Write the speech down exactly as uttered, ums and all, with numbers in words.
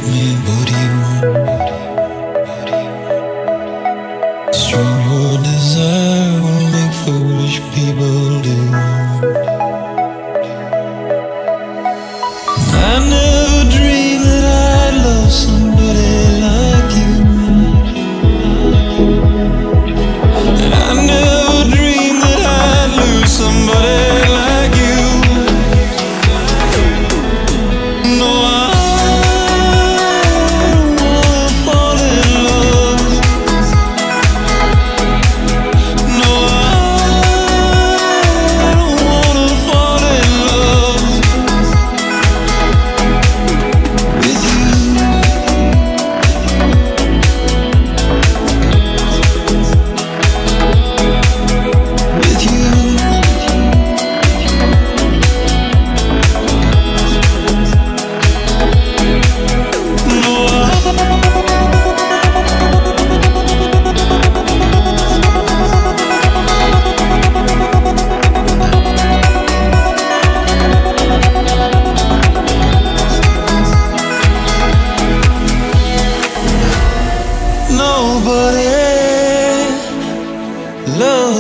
give me what you want. Strong desire will make foolish people do. I never dreamed that I'd love somebody like you, and I never dreamed that I'd lose somebody like you. No, I don't wanna fall in love. No, I don't wanna fall in love with you. With you. Nobody loves